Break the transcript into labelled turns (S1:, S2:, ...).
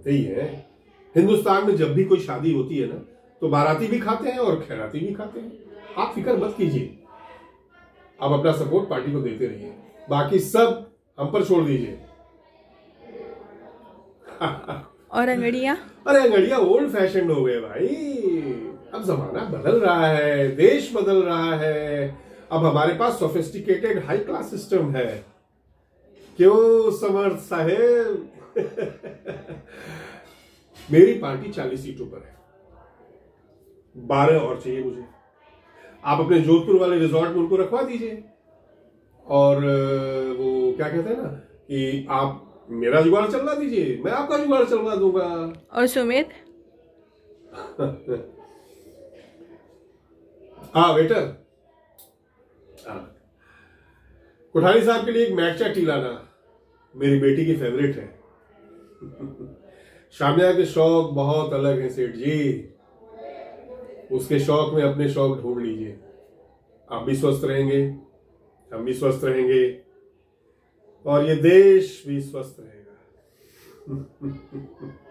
S1: जानते ही हैं, हिंदुस्तान में जब भी कोई शादी होती है ना तो बाराती भी खाते हैं और खैराती भी खाते हैं। आप फिक्र मत कीजिए, आप अपना सपोर्ट पार्टी को देते रहिए, बाकी सब हम पर छोड़ दीजिए।
S2: और अंगड़ियां?
S1: अरे अंगड़ियां ओल्ड फैशन हो गए भाई, अब जमाना बदल रहा है, देश बदल रहा है, अब हमारे पास सोफिस्टिकेटेड हाई क्लास सिस्टम है। क्यों समर्थ साहेब? मेरी पार्टी 40 सीटों पर है, 12 और चाहिए मुझे। आप अपने जोधपुर वाले रिजॉर्ट में उनको रखवा दीजिए, और वो क्या कहते हैं ना कि आप मेरा जुगाड़ चलवा दीजिए, मैं आपका जुगाड़ चलवा दूंगा।
S2: और सुमित?
S1: हाँ वेटर, कोठारी साहब के लिए एक मैक्चा टी लाना, मेरी बेटी की फेवरेट है। शामिया के शौक बहुत अलग हैं सेठ जी, उसके शौक में अपने शौक ढूंढ लीजिए। आप भी स्वस्थ रहेंगे, हम भी स्वस्थ रहेंगे, और ये देश भी स्वस्थ रहेगा।